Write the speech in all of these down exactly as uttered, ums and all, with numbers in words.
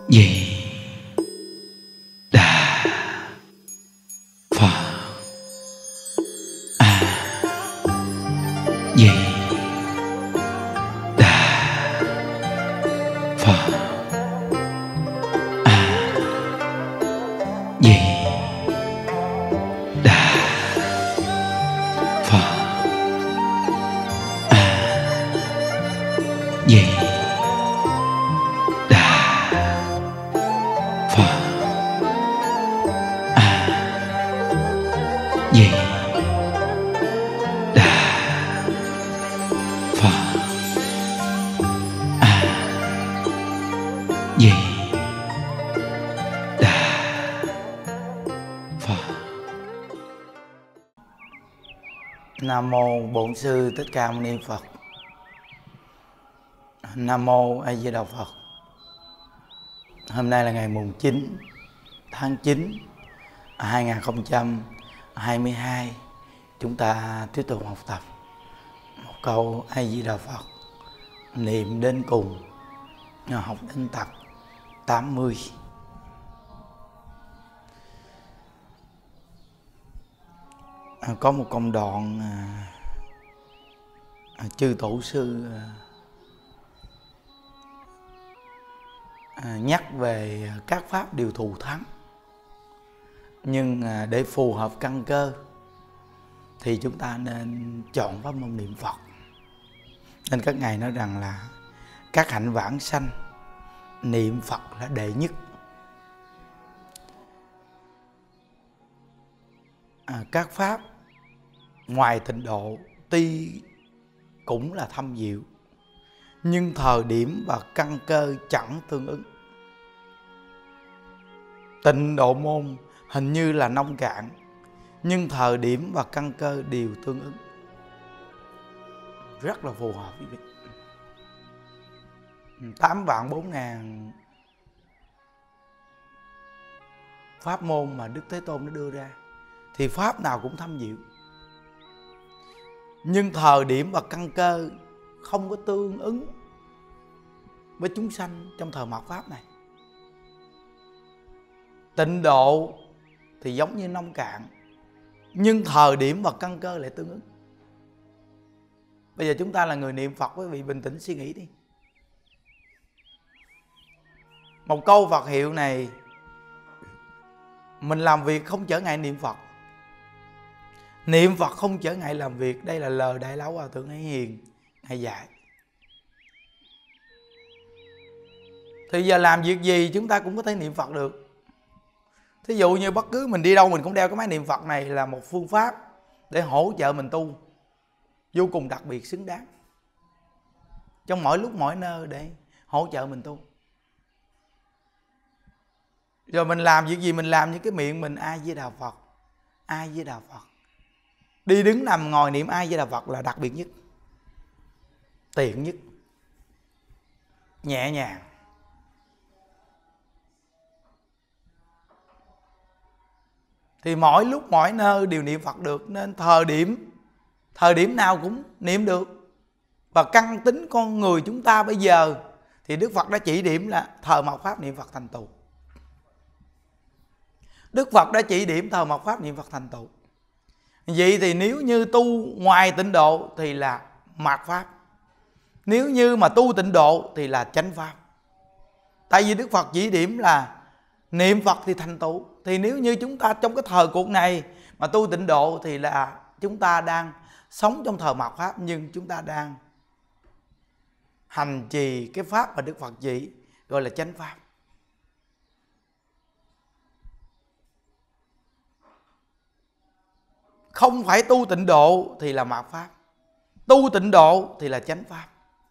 Di Đà Phật. A Di Đà Phật. A Di Đà Phật. A Di Di Đà Phật. A Di Đà Phật. Nam mô Bổn Sư Thích Ca Mâu Ni Phật. Nam mô A Di Đà Phật. Hôm nay là ngày mùng chín tháng chín hai nghìn không trăm hai mươi hai. Chúng ta tiếp tục học tập một câu A Di Đà Phật niệm đến cùng, học đến tập tám mươi. À, có một công đoạn à, à, chư tổ sư à, à, nhắc về các pháp đều thù thắng, nhưng à, để phù hợp căn cơ thì chúng ta nên chọn pháp môn niệm Phật. Nên các ngài nói rằng là các hạnh vãng sanh niệm Phật là đệ nhất. À, các pháp ngoài tịnh độ tuy cũng là thâm diệu, nhưng thời điểm và căn cơ chẳng tương ứng. Tịnh độ môn hình như là nông cạn, nhưng thời điểm và căn cơ đều tương ứng, rất là phù hợp với việc tám vạn bốn ngàn pháp môn mà Đức Thế Tôn nó đưa ra thì pháp nào cũng thâm diệu, nhưng thời điểm và căn cơ không có tương ứng với chúng sanh trong thời mạt pháp này. Tịnh độ thì giống như nông cạn, nhưng thời điểm và căn cơ lại tương ứng. Bây giờ chúng ta là người niệm Phật, quý vị bình tĩnh suy nghĩ đi. Một câu Phật hiệu này mình làm việc không trở ngại niệm Phật, niệm Phật không trở ngại làm việc. Đây là lời Đại Lão Hòa Thượng Hải Hiền Ngài dạy. Thì giờ làm việc gì chúng ta cũng có thể niệm Phật được. Thí dụ như bất cứ mình đi đâu mình cũng đeo cái máy niệm Phật này, là một phương pháp để hỗ trợ mình tu vô cùng đặc biệt, xứng đáng trong mỗi lúc mỗi nơi để hỗ trợ mình tu. Rồi mình làm việc gì mình làm như cái miệng mình A Di Đà Phật, A Di Đà Phật. Đi đứng nằm ngồi niệm A Di Đà Phật là đặc biệt nhất, tiện nhất, nhẹ nhàng. Thì mỗi lúc mỗi nơi đều niệm Phật được, nên thời điểm thời điểm nào cũng niệm được. Và căn tính con người chúng ta bây giờ thì Đức Phật đã chỉ điểm là thời mạt pháp niệm Phật thành tựu. Đức Phật đã chỉ điểm thời mạt pháp niệm Phật thành tựu. Vậy thì nếu như tu ngoài tịnh độ thì là mạt pháp, nếu như mà tu tịnh độ thì là chánh pháp. Tại vì Đức Phật chỉ điểm là niệm Phật thì thành tựu. Thì nếu như chúng ta trong cái thời cuộc này mà tu tịnh độ thì là chúng ta đang sống trong thời mạt pháp, nhưng chúng ta đang hành trì cái pháp mà Đức Phật chỉ, gọi là chánh pháp. Không phải tu tịnh độ thì là mạt pháp, tu tịnh độ thì là chánh pháp.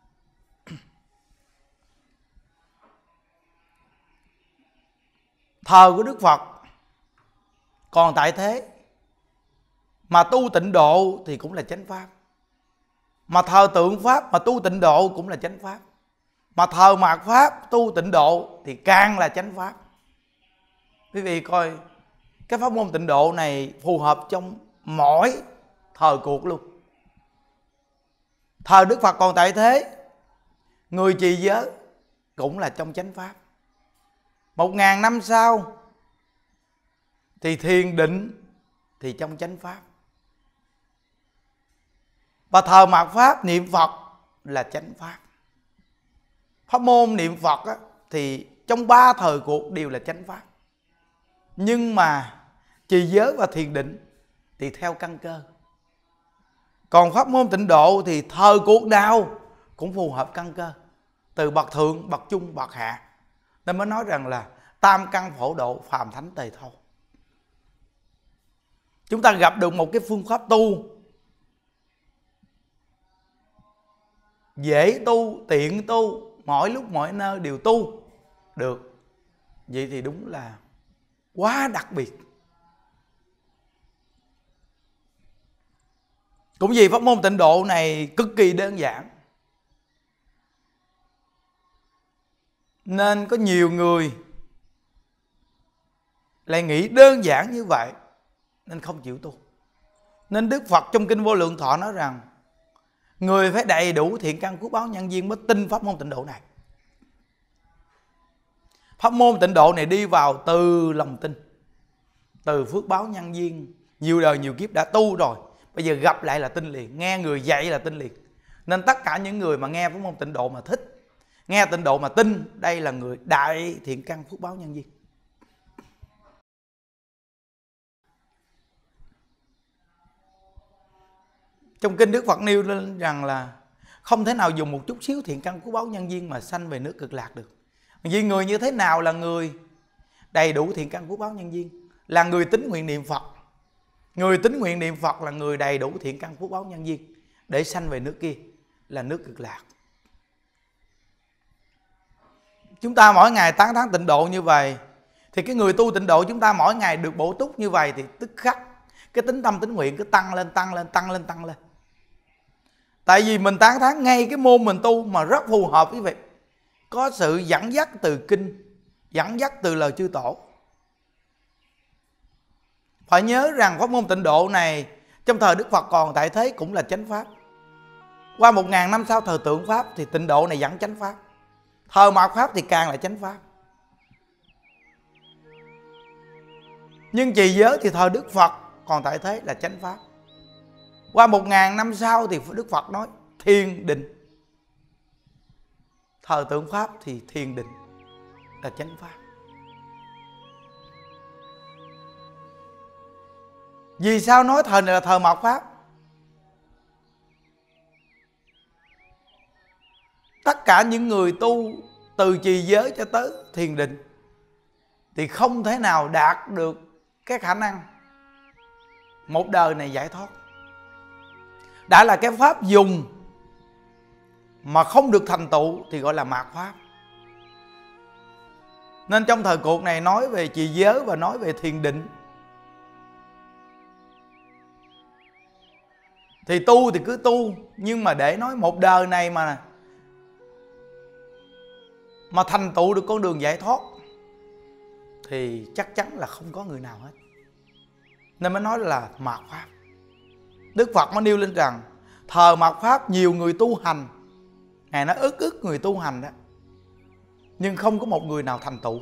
Thời của Đức Phật còn tại thế mà tu tịnh độ thì cũng là chánh pháp, mà thờ tượng pháp mà tu tịnh độ cũng là chánh pháp, mà thờ mạt pháp tu tịnh độ thì càng là chánh pháp. Quý vị coi cái pháp môn tịnh độ này phù hợp trong mỗi thời cuộc luôn. Thời Đức Phật còn tại thế, người trì giới cũng là trong chánh pháp. Một ngàn năm sau thì thiền định thì trong chánh pháp. Và thờ mạt pháp niệm Phật là chánh pháp. Pháp môn niệm Phật á, thì trong ba thời cuộc đều là chánh pháp. Nhưng mà trì giới và thiền định thì theo căn cơ. Còn pháp môn tịnh độ thì thời cuộc nào cũng phù hợp căn cơ, từ bậc thượng, bậc trung, bậc hạ. Nên mới nói rằng là tam căn phổ độ, phàm thánh tề thâu. Chúng ta gặp được một cái phương pháp tu dễ tu, tiện tu, mọi lúc mọi nơi đều tu được, vậy thì đúng là quá đặc biệt. Cũng vì pháp môn tịnh độ này cực kỳ đơn giản, nên có nhiều người lại nghĩ đơn giản như vậy nên không chịu tu. Nên Đức Phật trong Kinh Vô Lượng Thọ nói rằng người phải đầy đủ thiện căn phước báo nhân duyên mới tin pháp môn tịnh độ này. Pháp môn tịnh độ này đi vào từ lòng tin, từ phước báo nhân duyên, nhiều đời nhiều kiếp đã tu rồi, bây giờ gặp lại là tin liền, nghe người dạy là tin liền. Nên tất cả những người mà nghe pháp môn tịnh độ mà thích, nghe tịnh độ mà tin, đây là người đại thiện căn phước báo nhân duyên. Trong kinh Đức Phật nêu lên rằng là không thể nào dùng một chút xíu thiện căn phước báo nhân duyên mà sanh về nước Cực Lạc được. Vì người như thế nào là người đầy đủ thiện căn phước báo nhân duyên? Là người tín nguyện niệm Phật. Người tín nguyện niệm Phật là người đầy đủ thiện căn phước báo nhân duyên để sanh về nước kia, là nước Cực Lạc. Chúng ta mỗi ngày tán thán tịnh độ như vậy, thì cái người tu tịnh độ chúng ta mỗi ngày được bổ túc như vậy, thì tức khắc cái tính tâm tín nguyện cứ tăng lên, tăng lên, tăng lên, tăng lên. Tại vì mình tán thán ngay cái môn mình tu mà rất phù hợp với việc có sự dẫn dắt từ kinh, dẫn dắt từ lời chư tổ. Phải nhớ rằng pháp môn tịnh độ này trong thời Đức Phật còn tại thế cũng là chánh pháp. Qua một ngàn năm sau thời tượng pháp thì tịnh độ này vẫn chánh pháp. Thời mạt pháp thì càng là chánh pháp. Nhưng trì giới thì thời Đức Phật còn tại thế là chánh pháp. Qua một ngàn năm sau thì Đức Phật nói thiền định. Thời tượng pháp thì thiền định là chánh pháp. Vì sao nói thời này là thời mạt pháp? Tất cả những người tu từ trì giới cho tới thiền định thì không thể nào đạt được cái khả năng một đời này giải thoát. Đã là cái pháp dùng mà không được thành tựu thì gọi là mạt pháp. Nên trong thời cuộc này nói về trì giới và nói về thiền định thì tu thì cứ tu, nhưng mà để nói một đời này mà mà thành tựu được con đường giải thoát thì chắc chắn là không có người nào hết. Nên mới nói là mạt pháp. Đức Phật mới nêu lên rằng thời mạt pháp nhiều người tu hành, Ngài nói ức ức người tu hành đó, nhưng không có một người nào thành tựu.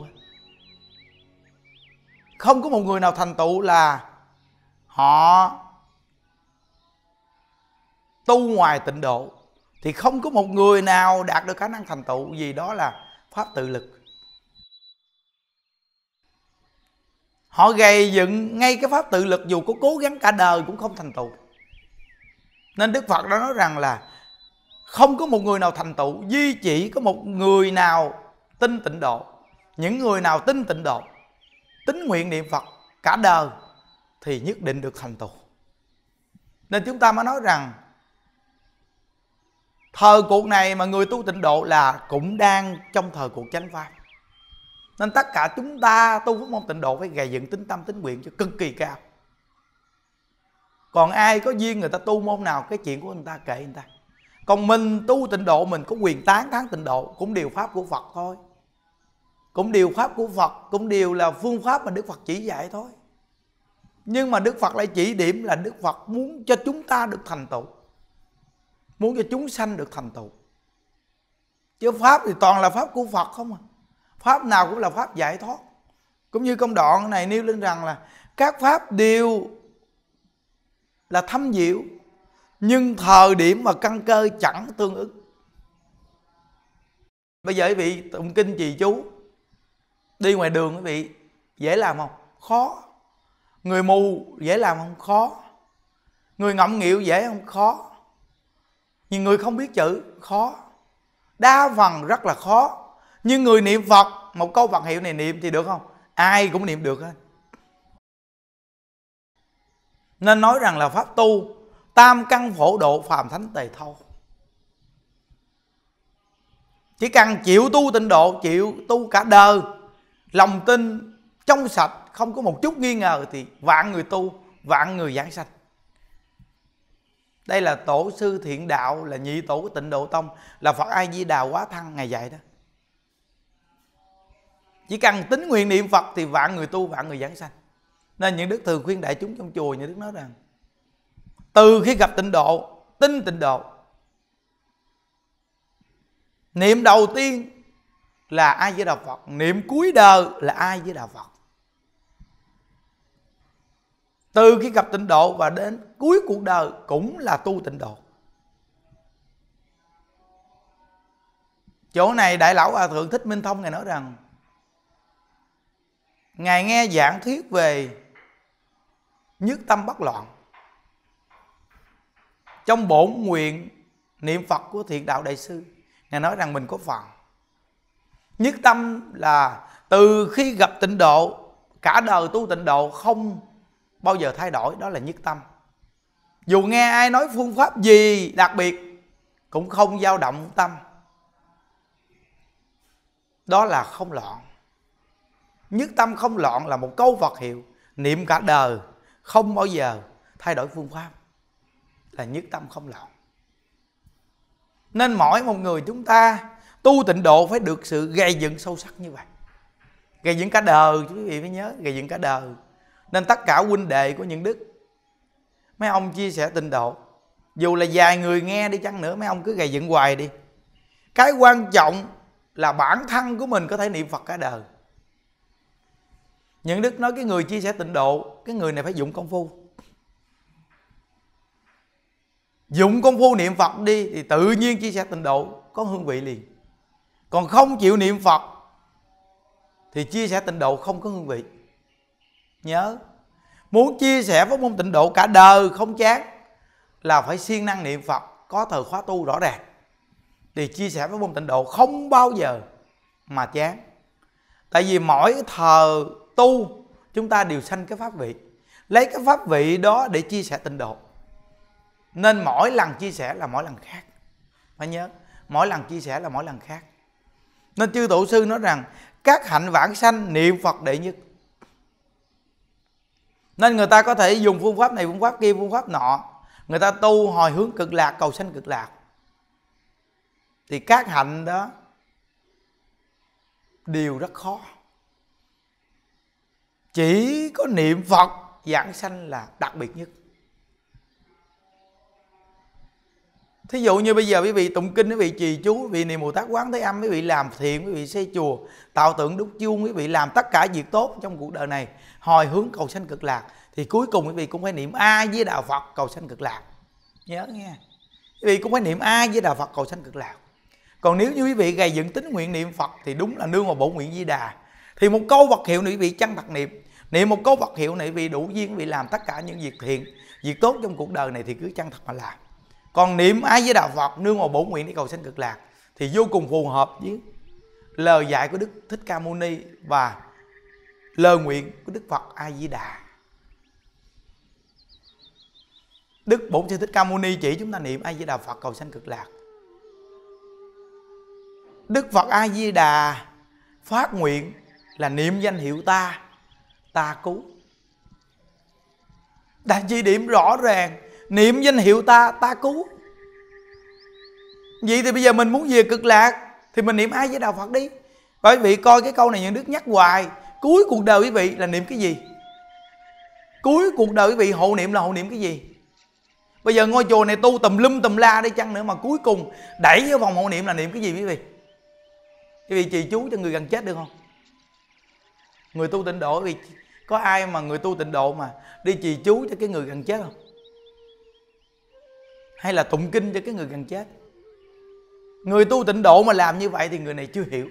Không có một người nào thành tựu là họ tu ngoài tịnh độ, thì không có một người nào đạt được khả năng thành tựu, vì đó là pháp tự lực. Họ gầy dựng ngay cái pháp tự lực, dù có cố gắng cả đời cũng không thành tựu. Nên Đức Phật đã nói rằng là không có một người nào thành tựu, duy chỉ có một người nào tin tịnh độ. Những người nào tin tịnh độ, tín nguyện niệm Phật cả đời thì nhất định được thành tựu. Nên chúng ta mới nói rằng thời cuộc này mà người tu tịnh độ là cũng đang trong thời cuộc chánh pháp. Nên tất cả chúng ta tu pháp môn tịnh độ phải gầy dựng tính tâm tín nguyện cho cực kỳ cao. Còn ai có duyên người ta tu môn nào, cái chuyện của người ta kệ người ta. Còn mình tu tịnh độ, mình có quyền tán thán tịnh độ, cũng điều pháp của Phật thôi. Cũng điều pháp của Phật, cũng điều là phương pháp mà Đức Phật chỉ dạy thôi. Nhưng mà Đức Phật lại chỉ điểm là Đức Phật muốn cho chúng ta được thành tựu, muốn cho chúng sanh được thành tựu. Chứ pháp thì toàn là pháp của Phật không à. Pháp nào cũng là pháp giải thoát. Cũng như công đoạn này nêu lên rằng là các pháp đều là thâm diệu, nhưng thời điểm và căn cơ chẳng tương ứng. Bây giờ quý vị tụng kinh trì chú, đi ngoài đường quý vị dễ làm không? Khó. Người mù dễ làm không? Khó. Người ngọng nghịu dễ không? Khó. Nhưng người không biết chữ khó. Đa phần rất là khó. Nhưng người niệm Phật, một câu Phật hiệu này niệm thì được không? Ai cũng niệm được hết. Nên nói rằng là pháp tu tam căn phổ độ phàm thánh tề thâu. Chỉ cần chịu tu tịnh độ, chịu tu cả đời, lòng tin trong sạch, không có một chút nghi ngờ, thì vạn người tu, vạn người giảng sanh. Đây là tổ sư Thiện Đạo, là nhị tổ của Tịnh Độ Tông, là Phật A Di Đà Quá Thăng ngày dạy đó. Chỉ cần tín nguyện niệm Phật thì vạn người tu, vạn người giảng sanh. Nên những đức thường khuyên đại chúng trong chùa, những đức nói rằng từ khi gặp tịnh độ, tin tịnh độ, niệm đầu tiên là A Di Đà Phật, niệm cuối đời là A Di Đà Phật. Từ khi gặp tịnh độ và đến cuối cuộc đời cũng là tu tịnh độ. Chỗ này Đại Lão Hòa Thượng Thích Minh Thông Ngài nói rằng Ngài nghe giảng thuyết về nhất tâm bất loạn. Trong bổn nguyện niệm Phật của Thiện Đạo Đại Sư, Ngài nói rằng mình có phần. Nhất tâm là từ khi gặp tịnh độ, cả đời tu tịnh độ không bao giờ thay đổi, đó là nhất tâm. Dù nghe ai nói phương pháp gì đặc biệt cũng không dao động tâm, đó là không loạn. Nhất tâm không loạn là một câu Phật hiệu, niệm cả đời không bao giờ thay đổi phương pháp, là nhất tâm không loạn. Nên mỗi một người chúng ta tu tịnh độ phải được sự gây dựng sâu sắc như vậy. Gây dựng cả đời, quý vị phải nhớ, gây dựng cả đời. Nên tất cả huynh đệ của những đức, mấy ông chia sẻ tịnh độ, dù là vài người nghe đi chăng nữa, mấy ông cứ gây dựng hoài đi. Cái quan trọng là bản thân của mình có thể niệm Phật cả đời. Những đức nói cái người chia sẻ tịnh độ, cái người này phải dụng công phu. Dụng công phu niệm Phật đi thì tự nhiên chia sẻ tịnh độ có hương vị liền. Còn không chịu niệm Phật thì chia sẻ tịnh độ không có hương vị. Nhớ, muốn chia sẻ pháp môn tịnh độ cả đời không chán là phải siêng năng niệm Phật, có thời khóa tu rõ ràng, thì chia sẻ pháp môn tịnh độ không bao giờ mà chán. Tại vì mỗi thời tu chúng ta đều sanh cái pháp vị, lấy cái pháp vị đó để chia sẻ tịnh độ. Nên mỗi lần chia sẻ là mỗi lần khác. Phải nhớ, mỗi lần chia sẻ là mỗi lần khác. Nên chư tổ sư nói rằng các hạnh vãng sanh niệm Phật đệ nhất. Nên người ta có thể dùng phương pháp này, phương pháp kia, phương pháp nọ, người ta tu hồi hướng cực lạc, cầu sanh cực lạc, thì các hạnh đó đều rất khó. Chỉ có niệm Phật giảng sanh là đặc biệt nhất. Thí dụ như bây giờ quý vị tụng kinh, quý vị trì chú, quý vị niệm Bồ Tát Quán Thế Âm, quý vị làm thiện, quý vị xây chùa, tạo tượng đúc chuông, quý vị làm tất cả việc tốt trong cuộc đời này, hồi hướng cầu sanh cực lạc, thì cuối cùng quý vị cũng phải niệm A Di Đà Phật cầu sanh cực lạc. Nhớ nghe, quý vị cũng phải niệm A Di Đà Phật cầu sanh cực lạc. Còn nếu như quý vị gầy dựng tín nguyện niệm Phật thì đúng là nương vào bổn nguyện Di Đà, thì một câu Phật hiệu này quý vị chân thật niệm, niệm một câu Phật hiệu này quý vị đủ duyên, quý vị làm tất cả những việc thiện, việc tốt trong cuộc đời này thì cứ chân thật mà làm. Còn niệm A Di Đà Phật nương vào bổn nguyện để cầu sanh cực lạc thì vô cùng phù hợp với lời dạy của Đức Thích Ca Mâu Ni và lời nguyện của Đức Phật A Di Đà. Đức Bổn Sư Thích Ca Mâu Ni chỉ chúng ta niệm A Di Đà Phật cầu sanh cực lạc. Đức Phật A Di Đà phát nguyện là niệm danh hiệu ta, ta cứu. Đã chỉ điểm rõ ràng, niệm danh hiệu ta, ta cứu. Vậy thì bây giờ mình muốn về cực lạc thì mình niệm A Di Đà Phật đi. Bởi vì coi cái câu này những đức nhắc hoài, cuối cuộc đời quý vị là niệm cái gì? Cuối cuộc đời quý vị hộ niệm là hộ niệm cái gì? Bây giờ ngôi chùa này tu tùm lum tùm la đi chăng nữa mà cuối cùng đẩy vô vòng hộ niệm là niệm cái gì quý vị? Quý vị trì chú cho người gần chết được không? Người tu tịnh độ, vì có ai mà người tu tịnh độ mà đi trì chú cho cái người gần chết không? Hay là tụng kinh cho cái người gần chết? Người tu tịnh độ mà làm như vậy thì người này chưa hiểu.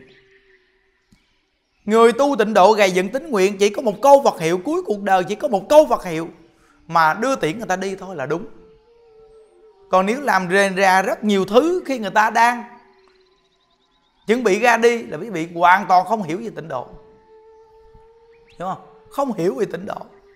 Người tu tịnh độ gầy dựng tín nguyện, chỉ có một câu Phật hiệu, cuối cuộc đời chỉ có một câu Phật hiệu mà đưa tiễn người ta đi thôi là đúng. Còn nếu làm rền ra rất nhiều thứ khi người ta đang chuẩn bị ra đi là quý vị hoàn toàn không hiểu về tịnh độ. Hiểu không? Không hiểu về tịnh độ.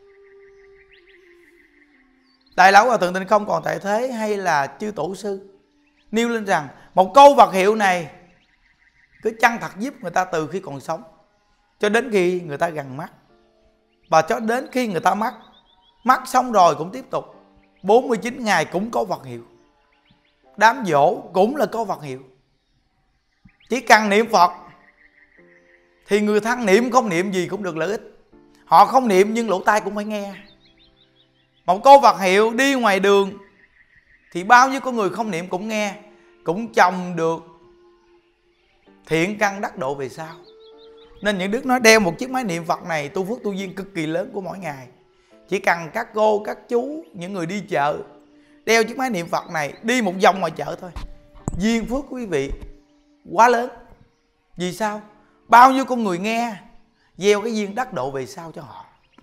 Đại lão Hòa Thượng Tịnh Không Còn Tại Thế hay là chư tổ sư nêu lên rằng một câu Phật hiệu này cứ chân thật giúp người ta từ khi còn sống cho đến khi người ta gần mất, và cho đến khi người ta mất. Mất xong rồi cũng tiếp tục, bốn mươi chín ngày cũng có Phật hiệu, đám dỗ cũng là có Phật hiệu. Chỉ cần niệm Phật thì người thân niệm không niệm gì cũng được lợi ích. Họ không niệm nhưng lỗ tai cũng phải nghe. Một câu Phật hiệu đi ngoài đường thì bao nhiêu con người không niệm cũng nghe, cũng trồng được thiện căn đắc độ về sau. Nên những đức nói đeo một chiếc máy niệm Phật này tu phước tu duyên cực kỳ lớn của mỗi ngày. Chỉ cần các cô, các chú, những người đi chợ đeo chiếc máy niệm Phật này đi một vòng ngoài chợ thôi, duyên phước của quý vị quá lớn. Vì sao? Bao nhiêu con người nghe, gieo cái duyên đắc độ về sau cho họ.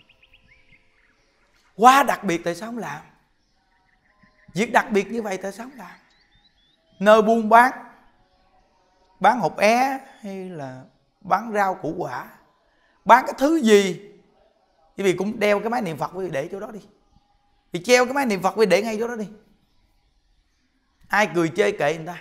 Quá đặc biệt, tại sao không làm? Việc đặc biệt như vậy tại sao không làm? Nơi buôn bán, bán hộp é hay là bán rau củ quả, bán cái thứ gì quý vị cũng đeo cái máy niệm Phật quý vị để chỗ đó đi. Vì treo cái máy niệm Phật quý vị để ngay chỗ đó đi. Ai cười chê kệ người ta,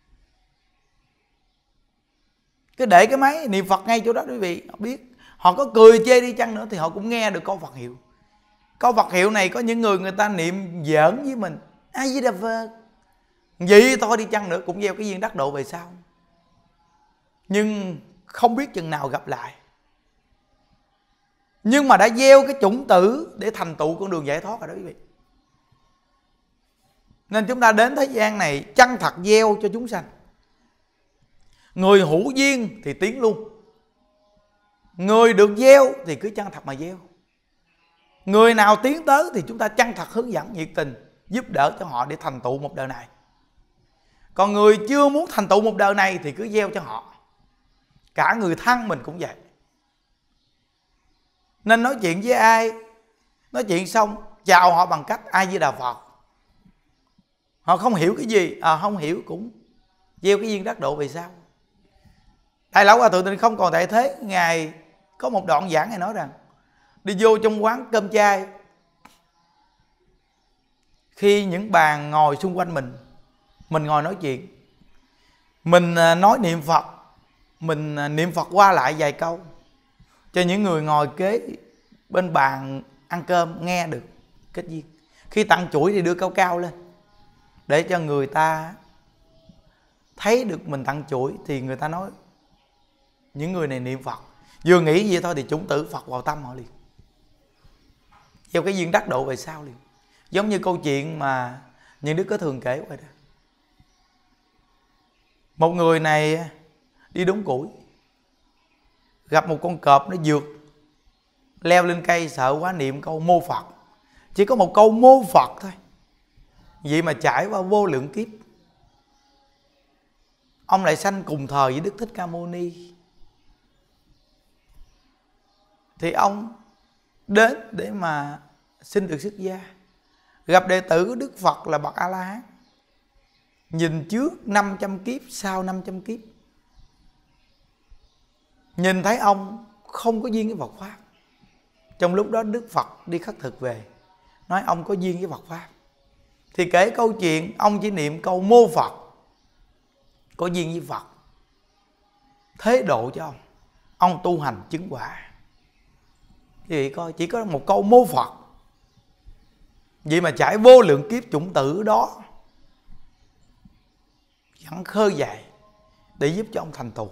cứ để cái máy niệm Phật ngay chỗ đó quý vị. Họ biết, họ có cười chê đi chăng nữa thì họ cũng nghe được câu Phật hiệu. Câu Phật hiệu này có những người người ta niệm giỡn với mình, A Di Đà Phật, vậy thôi đi chăng nữa cũng gieo cái duyên đắc độ về sau. Nhưng không biết chừng nào gặp lại. Nhưng mà đã gieo cái chủng tử để thành tựu con đường giải thoát rồi đó quý vị. Nên chúng ta đến thế gian này chân thật gieo cho chúng sanh. Người hữu duyên thì tiến luôn, người được gieo thì cứ chân thật mà gieo. Người nào tiến tới thì chúng ta chân thật hướng dẫn nhiệt tình giúp đỡ cho họ để thành tựu một đời này. Còn người chưa muốn thành tựu một đời này thì cứ gieo cho họ. Cả người thân mình cũng vậy. Nên nói chuyện với ai, nói chuyện xong chào họ bằng cách A Di Đà Phật. Họ không hiểu cái gì, à, không hiểu cũng gieo cái duyên đắc độ về sau. Đại lão Hòa Thượng Tịnh Không Còn Tại Thế, Ngài có một đoạn giảng Ngài nói rằng đi vô trong quán cơm chay, khi những bàn ngồi xung quanh mình, mình ngồi nói chuyện, mình nói niệm Phật, mình niệm Phật qua lại vài câu cho những người ngồi kế bên bàn ăn cơm nghe được kết duyên. Khi tặng chuỗi thì đưa cao cao lên để cho người ta thấy được mình tặng chuỗi, thì người ta nói những người này niệm Phật. Vừa nghĩ vậy thôi thì chủng tử Phật vào tâm họ liền, gieo cái duyên đắc độ về sau liền. Giống như câu chuyện mà những đứa có thường kể vậy đó. Một người này đi đốn củi, gặp một con cọp nó vượt leo lên cây, sợ quá niệm câu mô Phật. Chỉ có một câu mô Phật thôi, vậy mà trải qua vô lượng kiếp. Ông lại sanh cùng thời với Đức Thích Ca Mâu Ni. Thì ông đến để mà xin được xuất gia, gặp đệ tử của Đức Phật là bậc A La Hán. Nhìn trước năm trăm kiếp, sau năm trăm kiếp, nhìn thấy ông không có duyên với Phật Pháp. Trong lúc đó Đức Phật đi khất thực về, nói ông có duyên với Phật Pháp. Thì kể câu chuyện ông chỉ niệm câu mô Phật, có duyên với Phật, thế độ cho ông, ông tu hành chứng quả. Thì coi chỉ có một câu mô Phật, vậy mà trải vô lượng kiếp chủng tử đó vẫn khơi dậy để giúp cho ông thành tựu.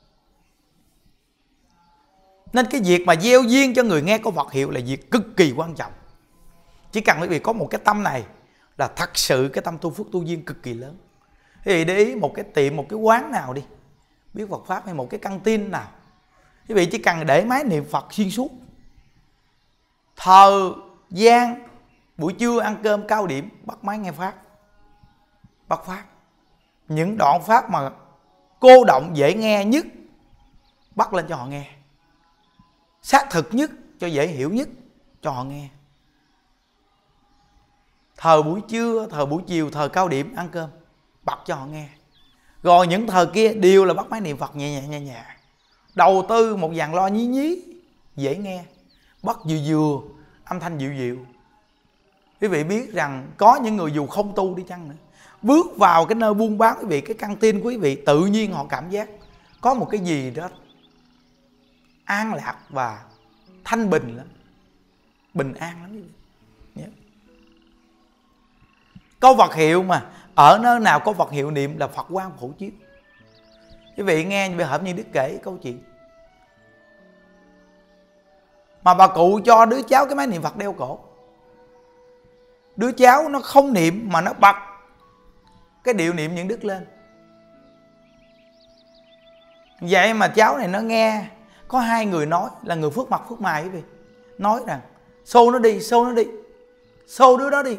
Nên cái việc mà gieo duyên cho người nghe câu Phật hiệu là việc cực kỳ quan trọng. Chỉ cần quý vị có một cái tâm này là thật sự cái tâm tu phước tu duyên cực kỳ lớn. Quý vị để ý một cái tiệm, một cái quán nào đi, biết Phật pháp hay một cái căng tin nào. Quý vị chỉ cần để máy niệm Phật xuyên suốt. Thời gian buổi trưa ăn cơm cao điểm bắt máy nghe pháp, bắt pháp. Những đoạn pháp mà cô động dễ nghe nhất bắt lên cho họ nghe, xác thực nhất, cho dễ hiểu nhất cho họ nghe. Thời buổi trưa, thời buổi chiều, thời cao điểm ăn cơm bật cho họ nghe. Rồi những thời kia đều là bắt máy niệm Phật nhẹ nhẹ nhẹ nhẹ. Đầu tư một dàn loa nhí nhí dễ nghe, bắt vừa vừa, âm thanh dịu dịu. Quý vị biết rằng có những người dù không tu đi chăng nữa, bước vào cái nơi buôn bán quý vị, cái căng tin của quý vị, tự nhiên họ cảm giác có một cái gì đó an lạc và thanh bình lắm, bình an lắm quý vị. Yeah. Có Phật hiệu mà, ở nơi nào có Phật hiệu niệm là Phật quang phổ chiếu. Quý vị nghe về Hợp Nhiên Đức kể câu chuyện mà bà cụ cho đứa cháu cái máy niệm Phật đeo cổ. Đứa cháu nó không niệm mà nó bật cái điệu niệm Những Đức lên. Vậy mà cháu này nó nghe có hai người nói, là người Phước Mặt Phước Mày quý vị, nói rằng xô nó đi, xô nó đi, xô đứa đó đi.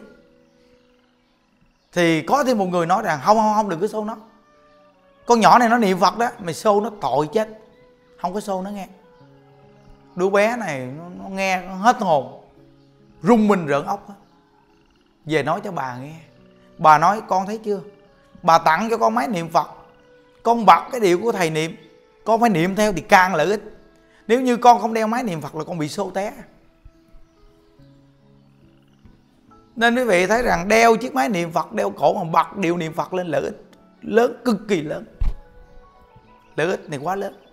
Thì có thêm một người nói rằng không không không đừng có xô nó, con nhỏ này nó niệm Phật đó, mày xô nó tội chết, không có xô nó nghe. Đứa bé này nó, nó nghe nó hết hồn, rung mình rợn ốc đó. Về nói cho bà nghe. Bà nói con thấy chưa, bà tặng cho con máy niệm Phật, con bật cái điệu của thầy niệm, con phải niệm theo thì càng lợi ích. Nếu như con không đeo máy niệm Phật là con bị xô té. Nên quý vị thấy rằng đeo chiếc máy niệm Phật đeo cổ mà bật điệu niệm Phật lên lợi ích lớn, cực kỳ lớn. Lợi ích này quá lớn.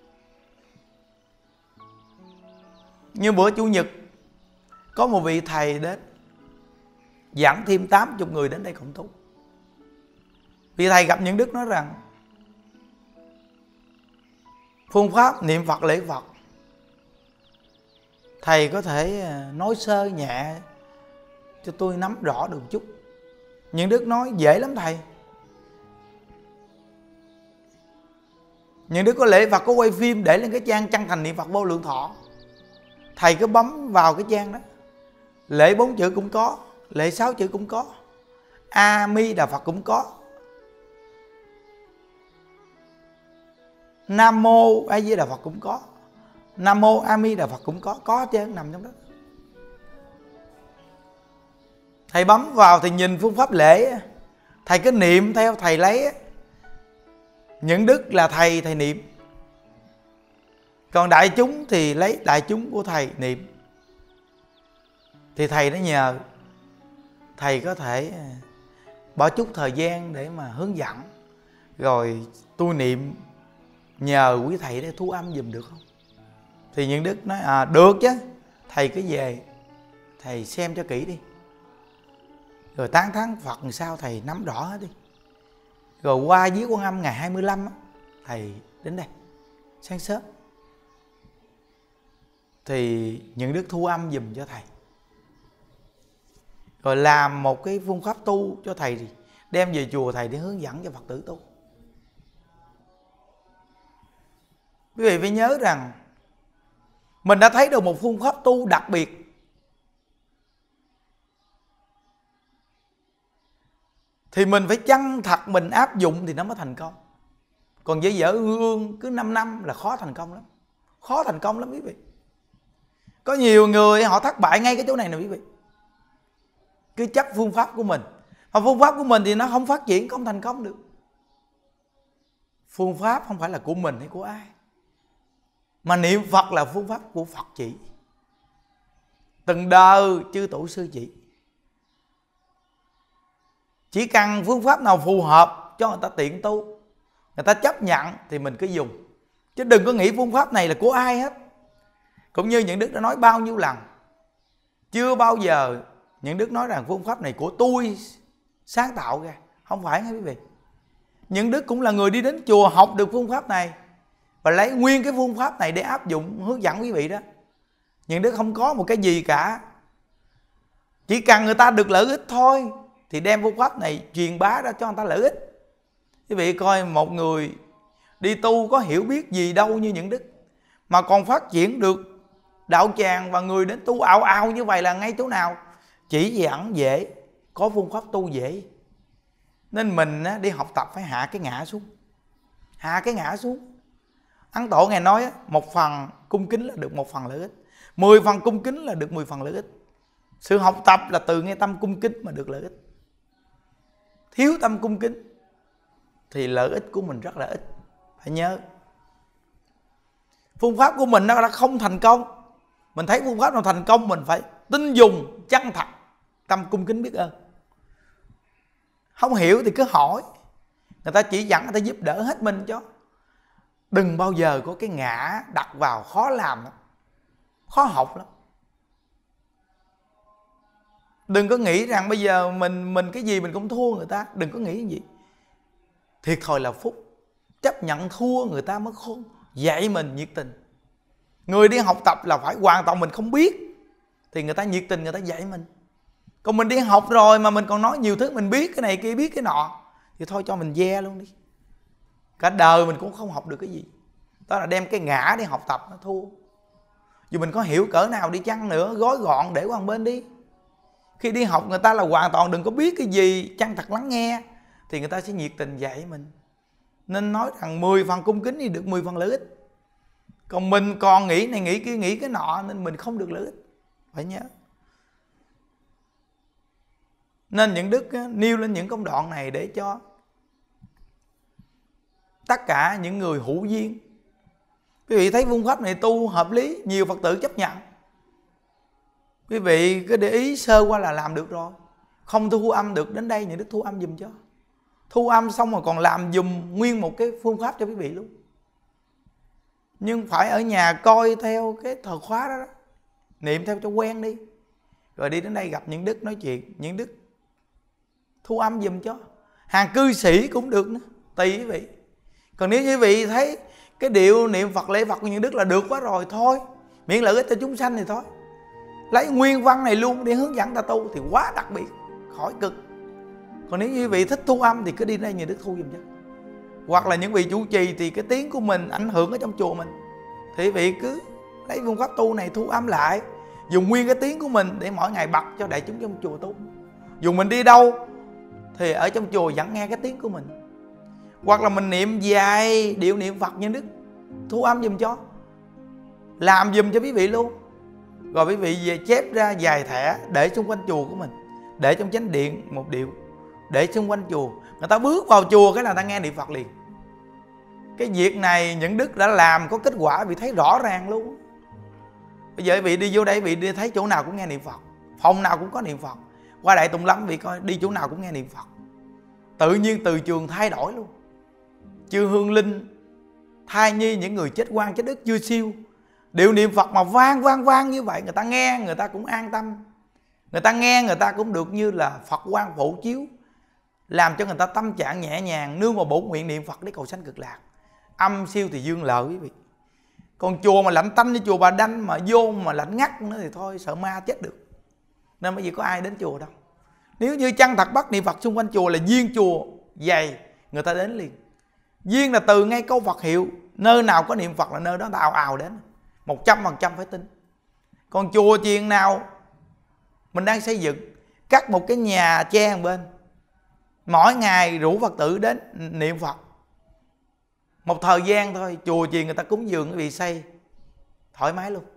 Như bữa Chủ nhật có một vị thầy đến dẫn thêm tám mươi người đến đây cộng tu. Vị thầy gặp Những Đức nói rằng phương pháp niệm Phật lễ Phật thầy có thể nói sơ nhẹ cho tôi nắm rõ được một chút. Những Đức nói dễ lắm thầy. Những Đức có lễ Phật có quay phim để lên cái trang Chân Thành Niệm Phật Vô Lượng Thọ. Thầy cứ bấm vào cái trang đó, lễ bốn chữ cũng có, lễ sáu chữ cũng có, A Mi Đà Phật cũng có, Nam Mô A Di Đà Phật cũng có, Nam Mô A Mi Đà Phật cũng có, có hết trơn nằm trong đó. Thầy bấm vào thì nhìn phương pháp lễ, thầy cứ niệm theo thầy lấy. Những Đức là thầy, thầy niệm. Còn đại chúng thì lấy đại chúng của thầy niệm. Thì thầy nó nhờ thầy có thể bỏ chút thời gian để mà hướng dẫn, rồi tôi niệm nhờ quý thầy để thu âm giùm được không? Thì Những Đức nói à được chứ, thầy cứ về thầy xem cho kỹ đi, rồi tán thán Phật làm sao thầy nắm rõ hết đi. Rồi qua viếng Quan Âm ngày hai mươi lăm á, thầy đến đây sáng sớm thì Những Đức thu âm giùm cho thầy, rồi làm một cái phương pháp tu cho thầy, thì đem về chùa thầy để hướng dẫn cho Phật tử tu. Quý vị phải nhớ rằng mình đã thấy được một phương pháp tu đặc biệt. Thì mình phải chân thật mình áp dụng thì nó mới thành công. Còn dở dở ương ương cứ năm năm là khó thành công lắm. Khó thành công lắm quý vị. Có nhiều người họ thất bại ngay cái chỗ này nè quý vị. Cứ chấp phương pháp của mình, mà phương pháp của mình thì nó không phát triển, không thành công được. Phương pháp không phải là của mình hay của ai, mà niệm Phật là phương pháp của Phật chỉ. Từng đời chư tổ sư chỉ. Chỉ cần phương pháp nào phù hợp cho người ta tiện tu, người ta chấp nhận thì mình cứ dùng. Chứ đừng có nghĩ phương pháp này là của ai hết. Cũng như Những Đức đã nói bao nhiêu lần, chưa bao giờ Những Đức nói rằng phương pháp này của tôi sáng tạo ra. Không phải nghe quý vị. Những Đức cũng là người đi đến chùa học được phương pháp này và lấy nguyên cái phương pháp này để áp dụng hướng dẫn quý vị đó. Những Đức không có một cái gì cả, chỉ cần người ta được lợi ích thôi thì đem phương pháp này truyền bá ra cho người ta lợi ích. Quý vị coi một người đi tu có hiểu biết gì đâu như những đức, mà còn phát triển được đạo tràng và người đến tu ào ào như vậy là ngay chỗ nào? Chỉ giảng dễ, có phương pháp tu dễ. Nên mình đi học tập phải hạ cái ngã xuống, hạ cái ngã xuống. Ấn Tổ Ngài nói một phần cung kính là được một phần lợi ích, mười phần cung kính là được mười phần lợi ích. Sự học tập là từ ngay tâm cung kính mà được lợi ích. Thiếu tâm cung kính thì lợi ích của mình rất là ít. Phải nhớ, phương pháp của mình nó đã không thành công. Mình thấy phương pháp nào thành công mình phải tin dùng, chân thật, tâm cung kính biết ơn. Không hiểu thì cứ hỏi, người ta chỉ dẫn, người ta giúp đỡ hết mình cho. Đừng bao giờ có cái ngã đặt vào, khó làm lắm, khó học lắm. Đừng có nghĩ rằng bây giờ mình mình cái gì mình cũng thua người ta. Đừng có nghĩ cái gì. Thiệt thòi là phúc. Chấp nhận thua người ta mới khôn. Dạy mình nhiệt tình. Người đi học tập là phải hoàn toàn mình không biết thì người ta nhiệt tình, người ta dạy mình. Còn mình đi học rồi mà mình còn nói nhiều thứ, mình biết cái này kia, biết cái nọ, thì thôi cho mình ve luôn đi. Cả đời mình cũng không học được cái gì. Đó là đem cái ngã đi học tập, nó thua. Dù mình có hiểu cỡ nào đi chăng nữa, gói gọn để qua một bên đi. Khi đi học người ta là hoàn toàn đừng có biết cái gì, chân thật lắng nghe, thì người ta sẽ nhiệt tình dạy mình. Nên nói rằng mười phần cung kính thì được mười phần lợi ích. Còn mình còn nghĩ này nghĩ kia, nghĩ cái nọ, nên mình không được lợi ích. Phải nhớ. Nên những đức nêu lên những công đoạn này để cho tất cả những người hữu duyên. Quý vị thấy phương pháp này tu hợp lý, nhiều Phật tử chấp nhận. Quý vị cứ để ý sơ qua là làm được rồi. Không thu âm được đến đây những đức thu âm dùm cho. Thu âm xong rồi còn làm dùm nguyên một cái phương pháp cho quý vị luôn. Nhưng phải ở nhà coi theo cái thời khóa đó, đó. Niệm theo cho quen đi. Rồi đi đến đây gặp những đức nói chuyện, những đức thu âm dùm cho. Hàng cư sĩ cũng được nữa, tùy quý vị. Còn nếu quý vị thấy cái điệu niệm Phật lễ Phật của những đức là được quá rồi, thôi miễn lợi ích cho chúng sanh thì thôi. Lấy nguyên văn này luôn để hướng dẫn ta tu thì quá đặc biệt, khỏi cực. Còn nếu quý vị thích thu âm thì cứ đi đây những đức thu dùm cho. Hoặc là những vị chủ trì thì cái tiếng của mình ảnh hưởng ở trong chùa mình, thì quý vị cứ lấy phương pháp tu này thu âm lại, dùng nguyên cái tiếng của mình để mỗi ngày bật cho đại chúng trong chùa tu. Dù mình đi đâu thì ở trong chùa vẫn nghe cái tiếng của mình. Hoặc là mình niệm dài điệu niệm Phật như đức, thu âm dùm cho, làm dùm cho quý vị luôn. Rồi quý vị về chép ra vài thẻ để xung quanh chùa của mình, để trong chánh điện một điệu, để xung quanh chùa. Người ta bước vào chùa cái là người ta nghe niệm Phật liền. Cái việc này những đức đã làm có kết quả, vị thấy rõ ràng luôn. Bây giờ vị đi vô đây, vị đi thấy chỗ nào cũng nghe niệm Phật, phòng nào cũng có niệm Phật. Qua Đại Tùng Lâm vị coi đi chỗ nào cũng nghe niệm Phật. Tự nhiên từ trường thay đổi luôn. Chư Hương Linh, thai nhi, những người chết oan chết đức chưa siêu, điệu niệm Phật mà vang vang vang như vậy, người ta nghe người ta cũng an tâm. Người ta nghe người ta cũng được như là Phật quang phổ chiếu, làm cho người ta tâm trạng nhẹ nhàng, nương vào bổn nguyện niệm Phật để cầu sanh cực lạc. Âm siêu thì dương lợi quý vị. Còn chùa mà lạnh tanh như chùa Bà Đanh mà vô mà lạnh ngắt nữa thì thôi sợ ma chết được. Nên bởi vì có ai đến chùa đâu. Nếu như chân thật bắt niệm Phật xung quanh chùa là duyên chùa dày, người ta đến liền. Duyên là từ ngay câu Phật hiệu, nơi nào có niệm Phật là nơi đó ta ào ào đến, một trăm phần trăm phải tin. Còn chùa chiền nào mình đang xây dựng, cắt một cái nhà tre một bên, mỗi ngày rủ Phật tử đến niệm Phật, một thời gian thôi, chùa chiền người ta cúng dường cái vị xây thoải mái luôn.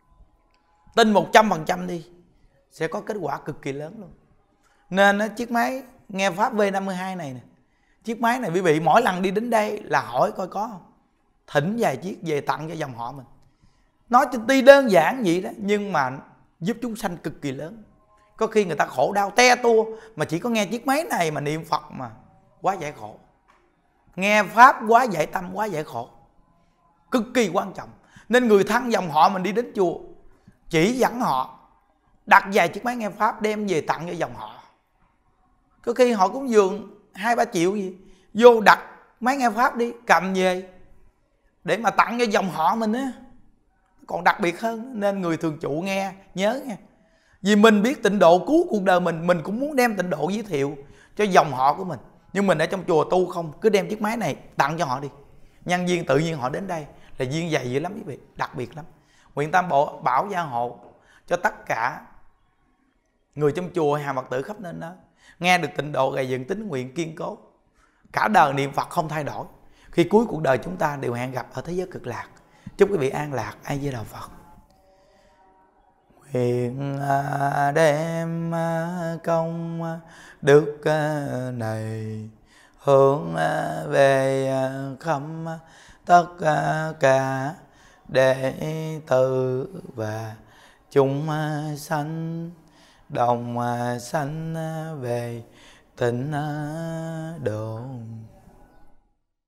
Tin một trăm phần trăm đi, sẽ có kết quả cực kỳ lớn luôn. Nên chiếc máy nghe Pháp V năm mươi hai này nè, chiếc máy này quý vị mỗi lần đi đến đây là hỏi coi có không, thỉnh vài chiếc về tặng cho dòng họ mình. Nói cho tuy đơn giản vậy đó, nhưng mà giúp chúng sanh cực kỳ lớn. Có khi người ta khổ đau te tua mà chỉ có nghe chiếc máy này mà niệm Phật mà quá giải khổ. Nghe Pháp quá giải tâm, quá giải khổ, cực kỳ quan trọng. Nên người thân dòng họ mình đi đến chùa, chỉ dẫn họ đặt vài chiếc máy nghe Pháp đem về tặng cho dòng họ. Có khi họ cũng dường hai ba triệu gì, vô đặt máy nghe Pháp đi, cầm về để mà tặng cho dòng họ mình á, còn đặc biệt hơn. Nên người thường trụ nghe, nhớ nghe. Vì mình biết tịnh độ cứu cuộc đời mình, mình cũng muốn đem tịnh độ giới thiệu cho dòng họ của mình. Nhưng mình ở trong chùa tu không, cứ đem chiếc máy này tặng cho họ đi. Nhân duyên tự nhiên họ đến đây là duyên dày dữ lắm quý vị, đặc biệt lắm. Nguyện Tam Bộ bảo gia hộ cho tất cả người trong chùa hay hàng Phật tử khắp nơi đó nghe được tịnh độ, gầy dựng tín nguyện kiên cố, cả đời niệm Phật không thay đổi, khi cuối cuộc đời chúng ta đều hẹn gặp ở thế giới cực lạc. Chúc quý vị an lạc. A Di Đà Phật. Nguyện đem công đức này hướng về khắp tất cả đệ tử và chúng sanh, đồng sanh về tịnh độ.